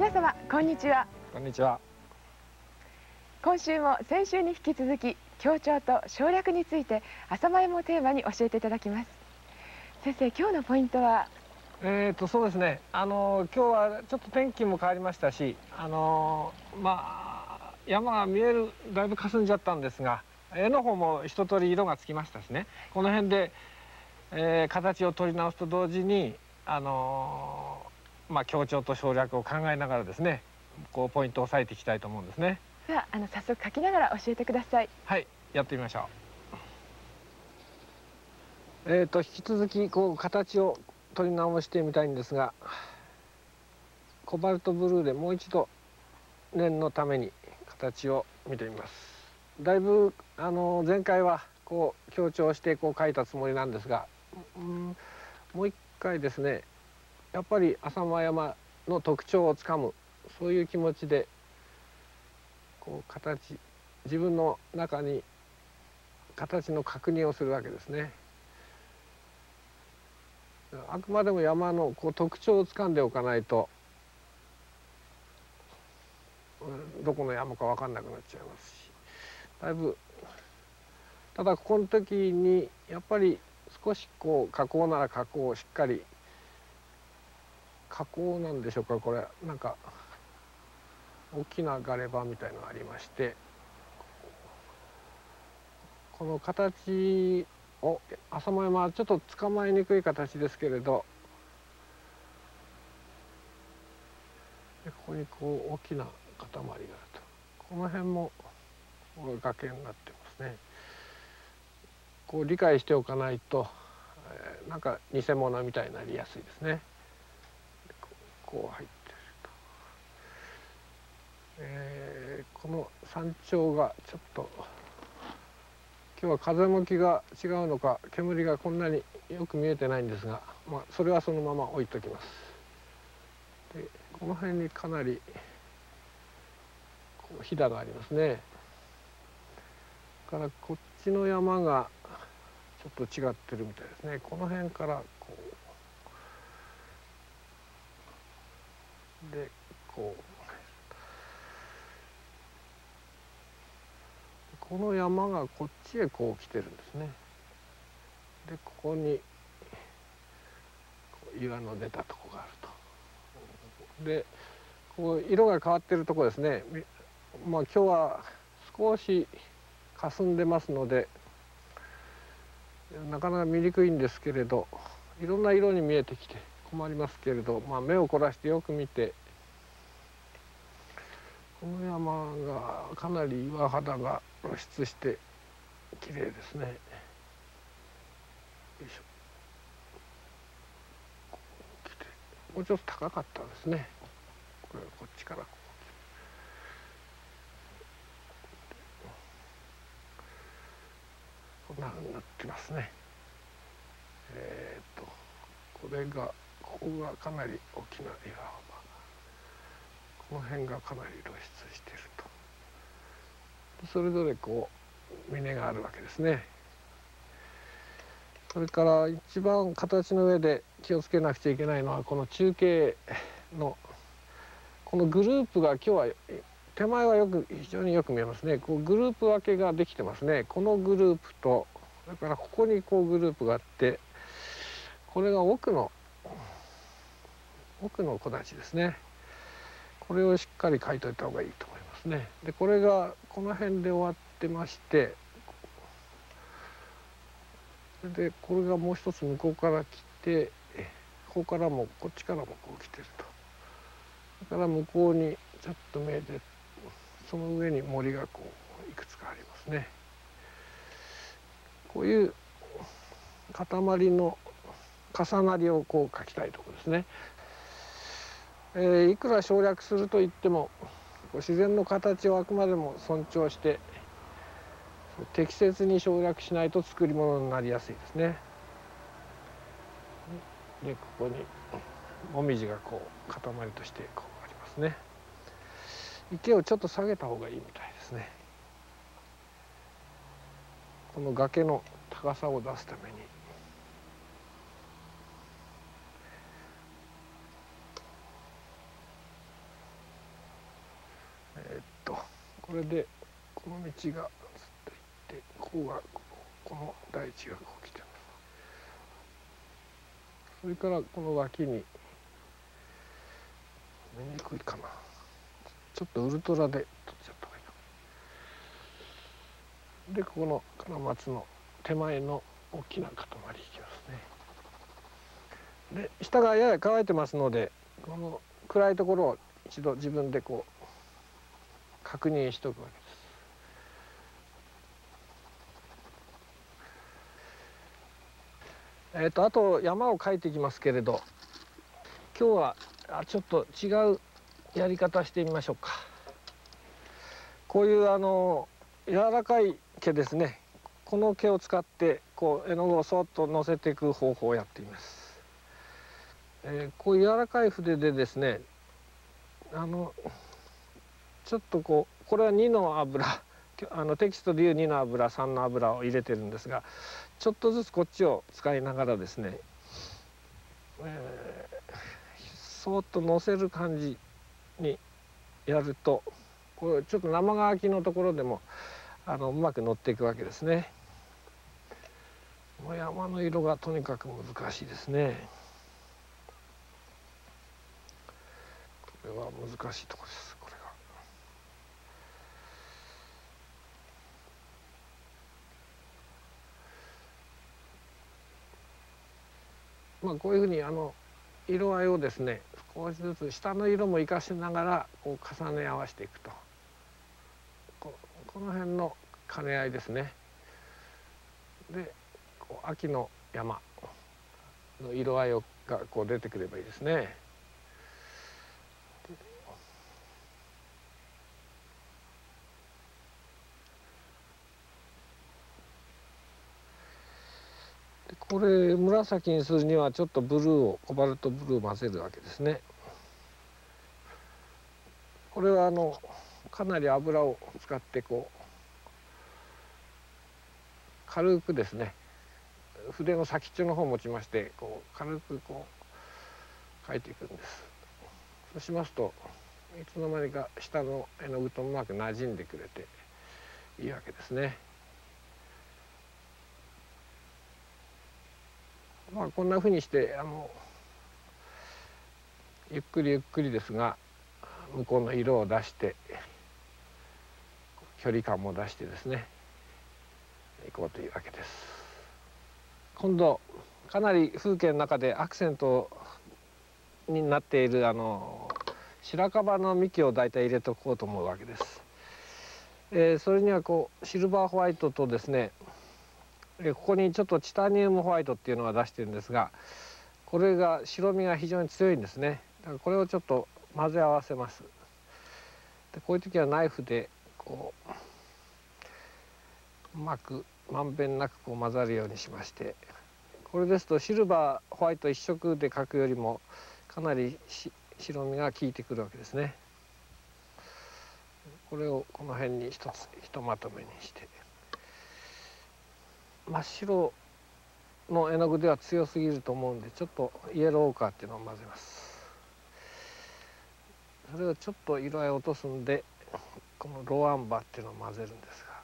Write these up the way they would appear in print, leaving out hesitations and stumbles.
皆様こんにちは。 こんにちは。 今週も先週に引き続き強調と省略について浅間山をテーマに教えていただきます。先生、今日のポイントは？ そうですね、今日はちょっと天気も変わりましたし、山が見える、だいぶ霞んじゃったんですが、絵の方も一通り色がつきましたしね、この辺で、形を取り直すと同時に、強調と省略を考えながらですね、こうポイントを押さえていきたいと思うんですね。 では早速描きながら教えてください。 はい、やってみましょう。引き続きこう形を取り直してみたいんですが、コバルトブルーでもう一度念のために形を見てみます。だいぶ前回はこう強調してこう描いたつもりなんですが、もう一回ですね、やっぱり浅間山の特徴をつかむ、そういう気持ちでこう自分の中に形の確認をするわけですね。あくまでも山のこう特徴をつかんでおかないと、どこの山か分かんなくなっちゃいますし、だいぶただここの時にやっぱり少しこう加工なら加工をしっかり、加工なんでしょうか、これなんか大きなガレ場みたいのがありまして、この形を浅間山はちょっと捕まえにくい形ですけれど、ここにこう大きな塊があると、この辺も崖になってますね。こう理解しておかないと、なんか偽物みたいになりやすいですね。こう入ってると、この山頂がちょっと今日は風向きが違うのか煙がこんなによく見えてないんですが、それはそのまま置いときます。でこの辺にかなりこうひだがありますね。だからこっちの山がちょっと違ってるみたいですね。この辺からこうでこう、この山がこっちへこう来てるんですね。でここにこう岩の出たとこがあると。でこう色が変わってるとこですね。今日は少し霞んでますのでなかなか見にくいんですけれど、いろんな色に見えてきて困りますけれど、目を凝らしてよく見て、この山がかなり岩肌が露出して綺麗ですね。よいしょ。こう来て、もうちょっと高かったですね。これはこっちからこんなふうになってますね。ここがかなり大きな岩幅、この辺がかなり露出していると。それぞれこう峰があるわけですね。それから一番形の上で気をつけなくちゃいけないのは、この中継のこのグループが今日は手前は非常によく見えますね。こうグループ分けができてますね。このグループと、それからここにこうグループがあって、これが奥の木立ですね。これをしっかり描いといた方がいいと思いますね。でこれがこの辺で終わってまして、でこれがもう一つ向こうから来て、ここからもこっちからもこう来てると。だから向こうにちょっと見えて、その上に森がこういくつかありますね。こういう塊の重なりをこう描きたいところですね。いくら省略するといっても自然の形をあくまでも尊重して適切に省略しないと作り物になりやすいですね。でここにもみじがこう塊としてこうありますね。池をちょっと下げた方がいいみたいですね。この崖の高さを出すために。 これでこの道がずっと行ってここがこの大地がこう来てます。それからこの脇に見にくいかな、ちょっとウルトラで撮っちゃった方がいいかな。でここのカラマツの手前の大きな塊いきますね。で下がやや乾いてますのでこの暗いところを一度自分でこう確認しておくわけです。あと山を描いていきますけれど、今日はちょっと違うやり方してみましょうか。こういう柔らかい毛ですね、この毛を使ってこう絵の具をそっと乗せていく方法をやっています。こういう柔らかい筆でですね、ちょっとこうこれは2の油、テキストでいう2の油3の油を入れてるんですが、ちょっとずつこっちを使いながらですね、そーっと乗せる感じにやると、これちょっと生乾きのところでもうまく乗っていくわけですね。もう山の色がとにかく難しいですね。これは難しいところです。これがこういうふうに色合いをですね少しずつ下の色も生かしながらこう重ね合わせていくと、この辺の兼ね合いですね。でこう秋の山の色合いがこう出てくればいいですね。これ紫にするにはちょっとブルーをコバルトブルーを混ぜるわけですね。これはかなり油を使ってこう軽くですね、筆の先っちょの方を持ちましてこう軽くこう描いていくんです。そうしますといつの間にか下の絵の具とうまく馴染んでくれていいわけですね。こんなふうにしてゆっくりゆっくりですが向こうの色を出して距離感も出してですねいこうというわけです。今度かなり風景の中でアクセントになっている白樺の幹を大体入れておこうと思うわけです。それにはこうシルバーホワイトとですね、ここにちょっとチタニウムホワイトっていうのが出してるんですが、これが白みが非常に強いんですね。だからこれをちょっと混ぜ合わせます。でこういう時はナイフでこううまくまんべんなくこう混ざるようにしまして、これですとシルバーホワイト一色で描くよりもかなり白みが効いてくるわけですね。これをこの辺に一つひとまとめにして、真っ白の絵の具では強すぎると思うんでちょっとイエローオーカーっていうのを混ぜます。それをちょっと色合いを落とすんでこのローアンバーっていうのを混ぜるんですが、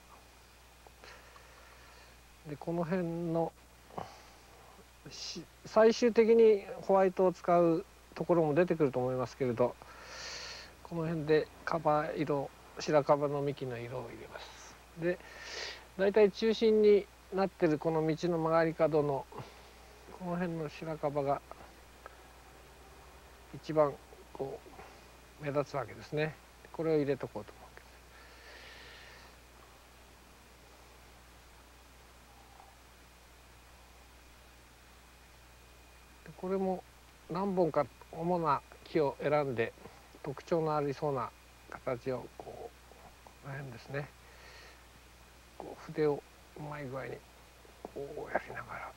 でこの辺の最終的にホワイトを使うところも出てくると思いますけれど、この辺で白樺の幹の色を入れます。でだいたい中心になってるこの道の曲がり角のこの辺の白樺が一番こう目立つわけですね。これを入れとこうと思うわけです。これも何本か主な木を選んで特徴のありそうな形をこの辺ですね、こう筆をうまい具合にこうやりながら、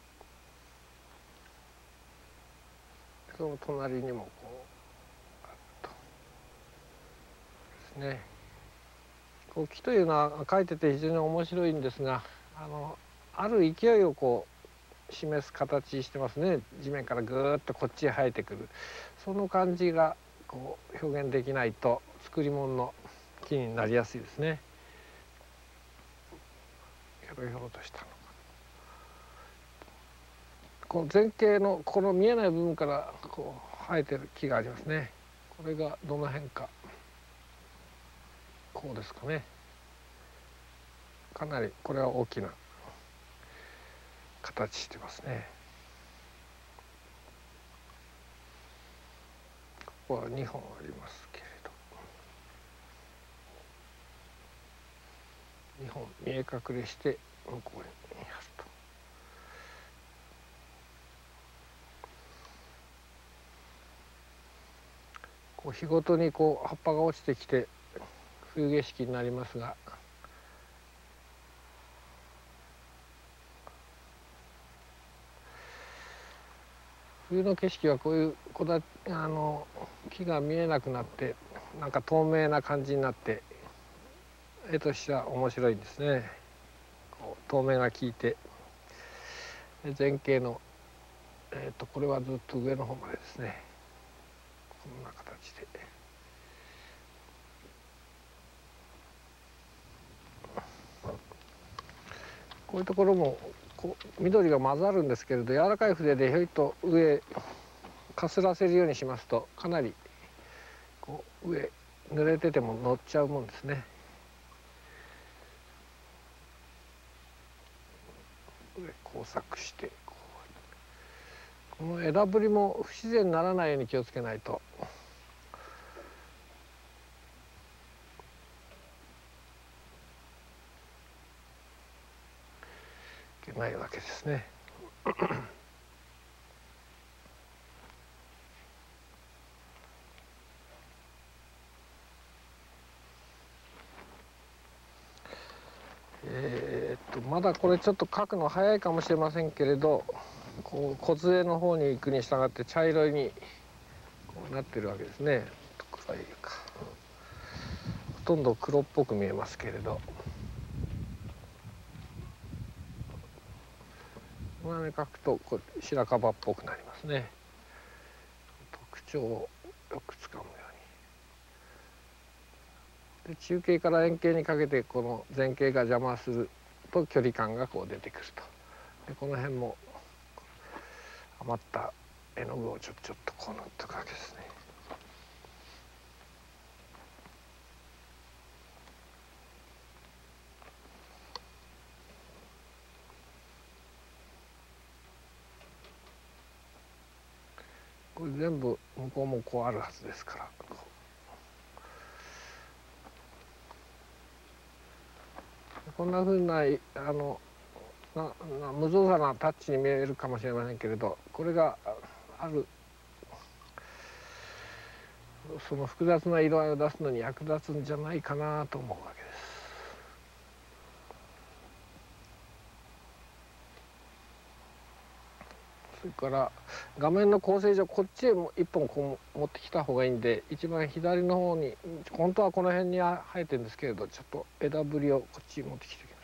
その隣にもこうあっとですね、こう木というのは描いてて非常に面白いんですが、ある勢いをこう示す形してますね。地面からぐーっとこっちへ生えてくる、その感じがこう表現できないと作り物の木になりやすいですね。ひょろひょろとしたのがこの前景のこの見えない部分からこう生えてる木がありますね。これがどの辺か、こうですかね。かなりこれは大きな形してますね。ここは2本ありますけれど、2本見え隠れして向こうにあると。こう日ごとにこう葉っぱが落ちてきて冬景色になりますが、冬の景色はこういう木が見えなくなってなんか透明な感じになって絵としては面白いんですね。こう透明が効いて前景の、これはずっと上の方までですね、こんな形で。こういうところもこう緑が混ざるんですけれど、柔らかい筆でひょいと上かすらせるようにしますとかなりこう上濡れてても乗っちゃうもんですね。上工作してこの枝ぶりも不自然にならないように気をつけないといけないわけですね。まだこれちょっと描くの早いかもしれませんけれど、こう梢の方に行くに従って茶色にこうなってるわけですね。暗いか、ほとんど黒っぽく見えますけれど、この辺描くとこう白樺っぽくなりますね。特徴をよくつかむように。で中景から円形にかけてこの前景が邪魔すると距離感がこう出てくると。でこの辺も余った絵の具をちょっとこう塗っておくわけですね。これ全部向こうもこうあるはずですから、こんなふうな無造作なタッチに見えるかもしれませんけれど、これがあるその複雑な色合いを出すのに役立つんじゃないかなと思うわけです。それから画面の構成上こっちへも一本こう持ってきた方がいいんで、一番左の方に本当はこの辺に生えてるんですけれど、ちょっと枝ぶりをこっちに持ってきておきます。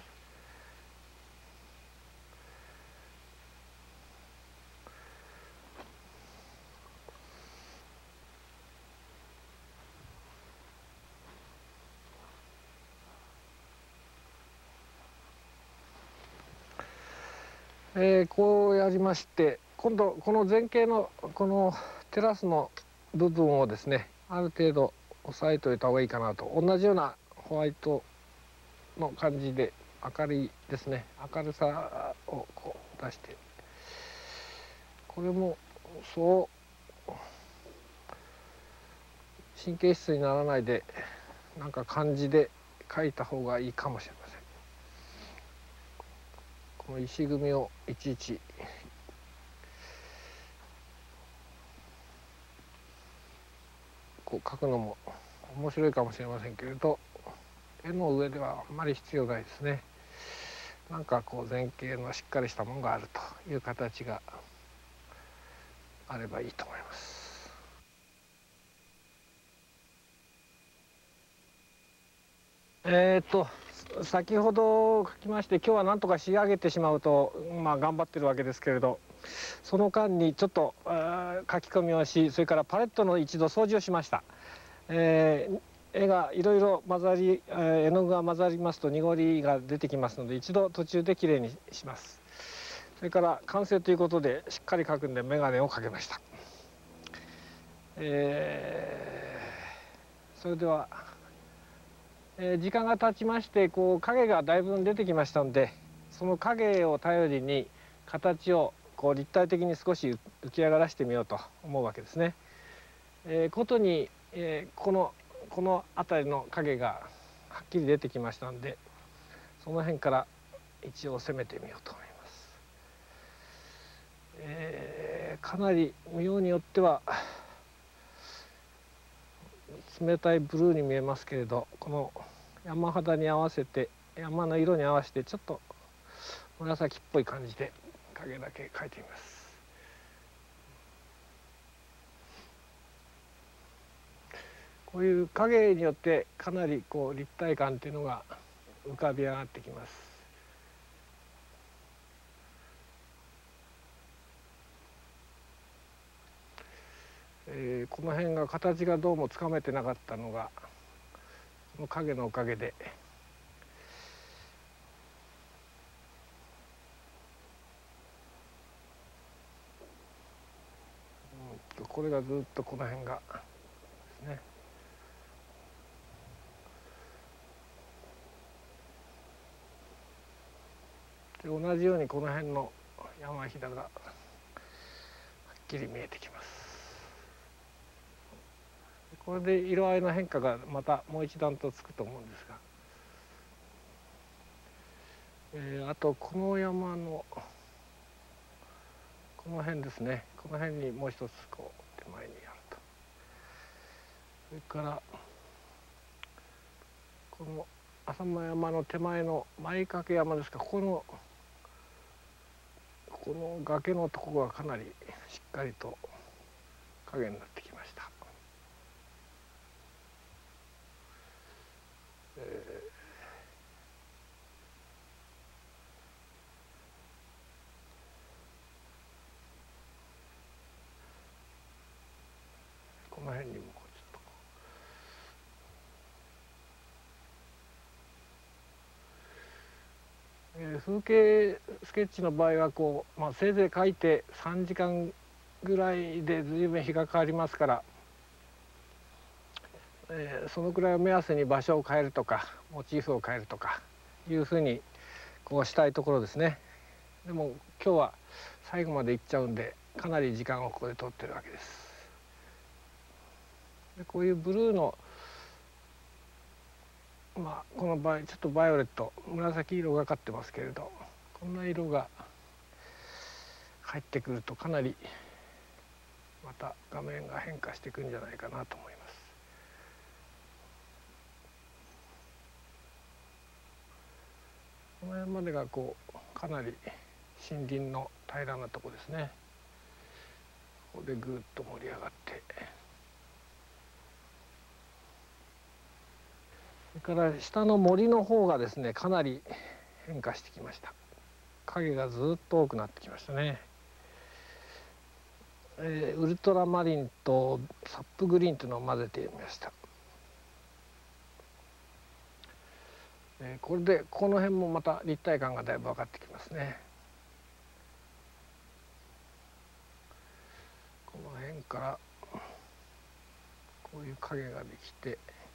こうやりまして、今度この前景のこのテラスの部分をですね、ある程度押さえておいた方がいいかなと。同じようなホワイトの感じで明るいですね、明るさをこう出して、これもそう神経質にならないでなんか感じで描いた方がいいかもしれません。この石組みをいちいちこう描くのも面白いかもしれませんけれど、絵の上ではあんまり必要ないですね。なんかこう前景のしっかりしたものがあるという形があればいいと思います。先ほど書きまして、今日はなんとか仕上げてしまうと、頑張ってるわけですけれど、その間にちょっと書き込みをし、それからパレットの一度掃除をしました。 絵がいろいろ混ざり、絵の具が混ざりますと濁りが出てきますので、一度途中できれいにします。それから完成ということでしっかり描くんで眼鏡をかけました。それでは、時間が経ちましてこう影がだいぶ出てきましたので、その影を頼りに形をこう立体的に少し浮き上がらしてみようと思うわけですね。ことに、この辺りの影がはっきり出てきましたので、その辺から一応攻めてみようと思います。かなり見ようによっては冷たいブルーに見えますけれど、この山肌に合わせて、山の色に合わせてちょっと紫っぽい感じで影だけ描いてみます。こういう影によってかなりこう立体感っていうのが浮かび上がってきます。この辺が形がどうもつかめてなかったのがこの影のおかげでこれがずっとこの辺がですね。で同じようにこの辺の山ひだがはっきり見えてきます。これで色合いの変化がまたもう一段とつくと思うんですが、あとこの山のこの辺ですね、この辺にもう一つこう手前にあると。それからこの浅間山の手前の前掛山ですか、この崖のところがかなりしっかりと影になってきました。この辺にもちょっと風景スケッチの場合はこう、せいぜい描いて3時間ぐらいで随分日が変わりますから、そのくらいを目安に場所を変えるとかモチーフを変えるとかいうふうにこうしたいところですね。でも今日は最後まで行っちゃうんでかなり時間をここで取ってるわけです。でこういうブルーのこの場合ちょっとバイオレット紫色がかってますけれど、こんな色が入ってくるとかなりまた画面が変化していくんじゃないかなと思います。この辺までがこうかなり森林の平らなとこですね。ここでぐっと盛り上がって、それから下の森の方がですねかなり変化してきました。影がずっと多くなってきましたね。ウルトラマリンとサップグリーンというのを混ぜてみました。これでこの辺もまた立体感がだいぶ分かってきますね。この辺からこういう影ができて、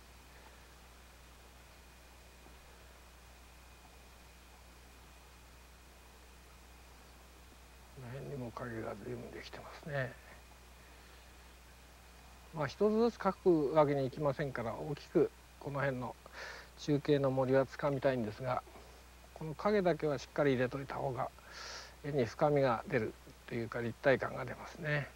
この辺にも影が随分できてますね。一つずつ描くわけにいきませんから大きくこの辺の中継の森はつかみたいんですが、この影だけはしっかり入れといた方が絵に深みが出るというか立体感が出ますね。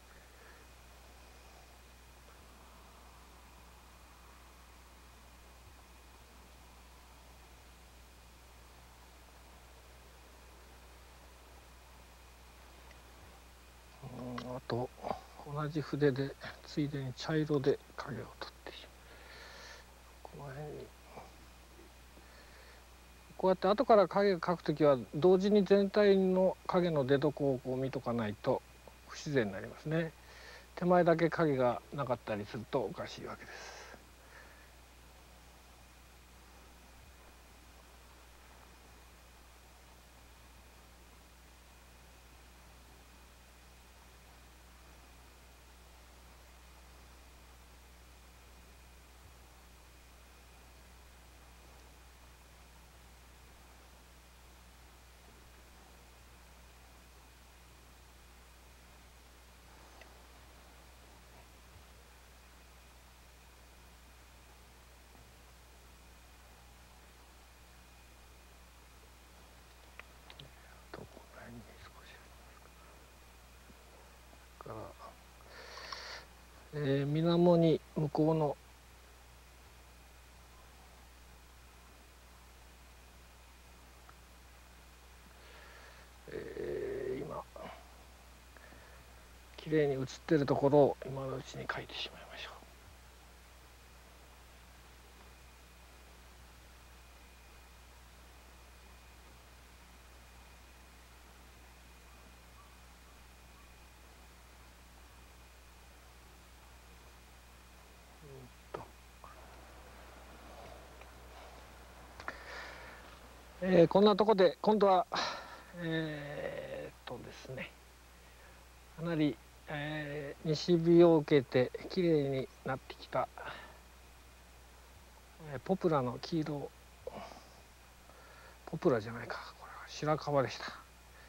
あと同じ筆でついでに茶色で影を取ってこの辺にこうやって後から影を描くときは同時に全体の影の出どこをこう見とかないと不自然になりますね。手前だけ影がなかったりするとおかしいわけです。 水面に向こうの今綺麗に映ってるところを今のうちに描いてしまいましょう。こんなとこで今度はですね、かなり、西日を受けてきれいになってきた、ポプラの黄色、ポプラじゃないか、これは白樺でした。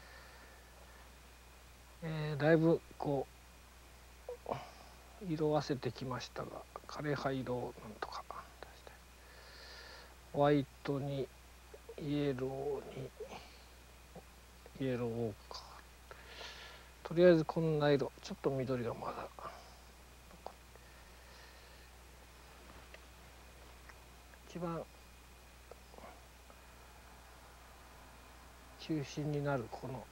だいぶこう色あせてきましたが、枯葉色をなんとか出して、ホワイトにイエローにイエローか、とりあえずこんな色、ちょっと緑がまだ一番中心になるこの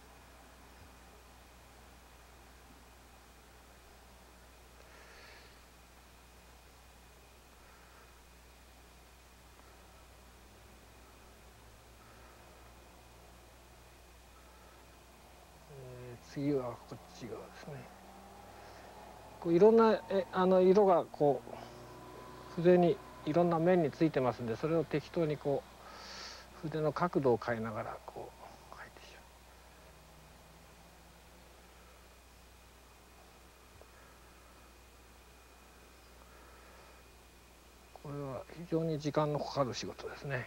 次はこっち側ですね。こういろんな色がこう筆にいろんな面についてますんで、それを適当にこう筆の角度を変えながらこう描いてしまう。これは非常に時間のかかる仕事ですね。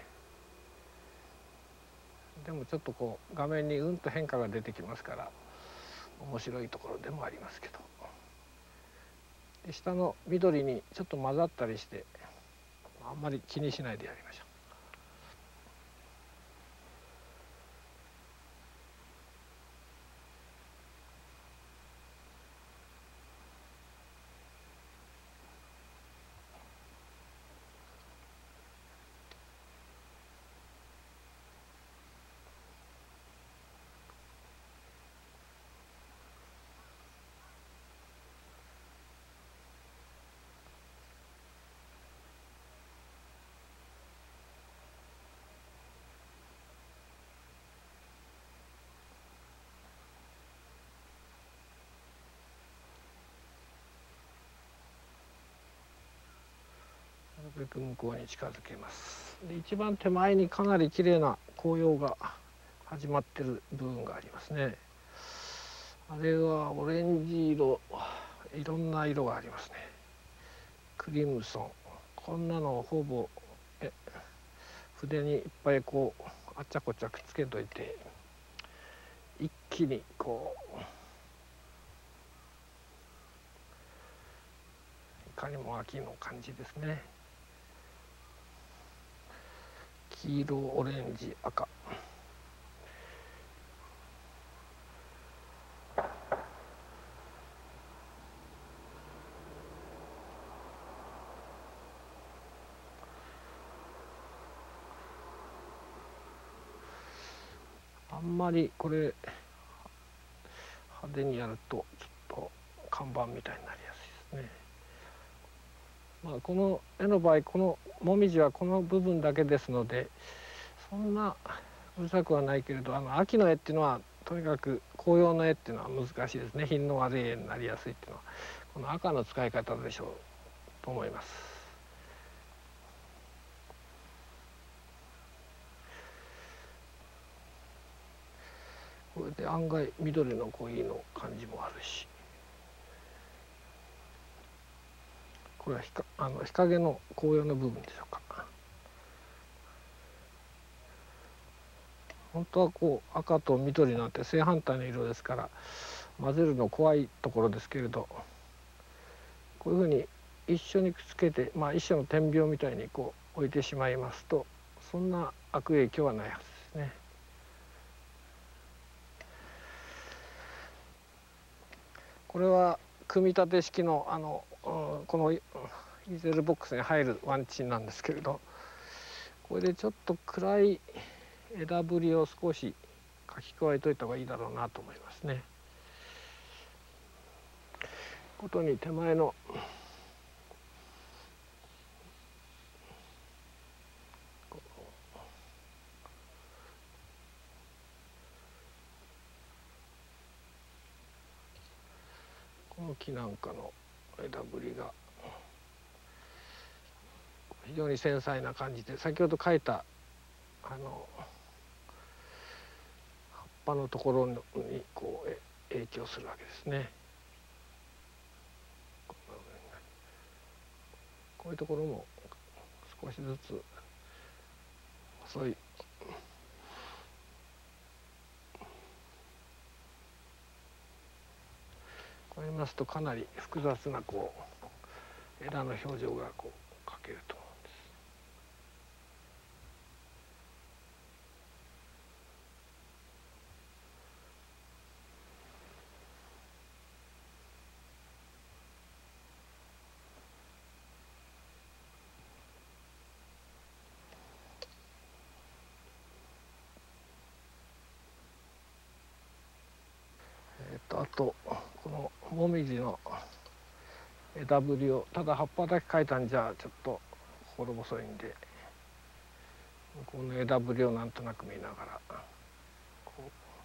でもちょっとこう画面にうんと変化が出てきますから面白いところでもありますけど、で下の緑にちょっと混ざったりしてあんまり気にしないでやりましょう。なるべく向こうに近づけます。で一番手前にかなり綺麗な紅葉が始まってる部分がありますね。あれはオレンジ色、いろんな色がありますね。クリムソン、こんなのをほぼ筆にいっぱいこうあっちゃこっちゃくっつけといて一気にこういかにも秋の感じですね。黄色、オレンジ、赤。あんまりこれ派手にやるとちょっと看板みたいになりやすいですね。まあ、この絵の場合このもみじはこの部分だけですのでそんなうるさくはないけれど、秋の絵っていうのはとにかく紅葉の絵っていうのは難しいですね。品の悪い絵になりやすいっていうのはこの赤の使い方でしょうと思います。これで案外緑の濃いの感じもあるし、これは日陰の紅葉の部分でしょうか。本当はこう赤と緑なんて正反対の色ですから混ぜるの怖いところですけれど、こういうふうに一緒にくっつけて、一種の点描みたいにこう置いてしまいますとそんな悪影響はないはずですね。これは組み立て式のこのイーゼルボックスに入るワンチンなんですけれど、これでちょっと暗い枝ぶりを少し書き加えといた方がいいだろうなと思いますね。ことに手前のこの木なんかの枝ぶりが非常に繊細な感じで、先ほど描いた葉っぱのところにこう影響するわけですね。こういうところも少しずつ細いこう言いますとかなり複雑なこう枝の表情がこう描けると思うんです。あとこのモミジの枝ぶりをただ葉っぱだけ描いたんじゃちょっと心細いんで、この枝ぶりをなんとなく見ながらこ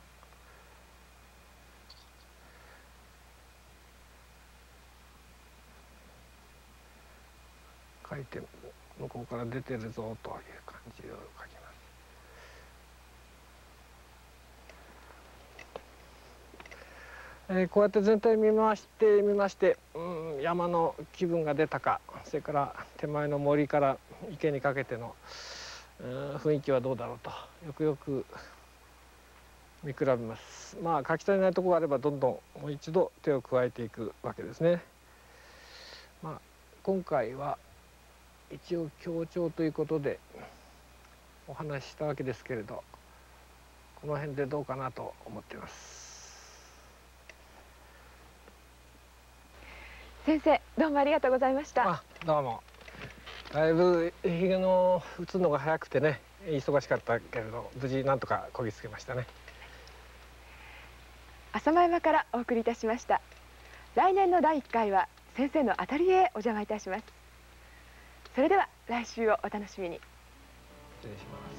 う描いて、向こうから出てるぞという感じを描きます。こうやって全体見まして、山の気分が出たか、それから手前の森から池にかけての雰囲気はどうだろうとよくよく見比べます。まあ描き足りないところがあればどんどんもう一度手を加えていくわけですね。まあ今回は一応強調ということでお話ししたわけですけれど、この辺でどうかなと思っています。 先生、どうもありがとうございました。 あ、どうも。だいぶ日の打つのが早くてね、忙しかったけれど無事なんとかこぎつけましたね。 浅間山からお送りいたしました。来年の第1回は先生のアトリエへお邪魔いたします。それでは来週をお楽しみに。 失礼します。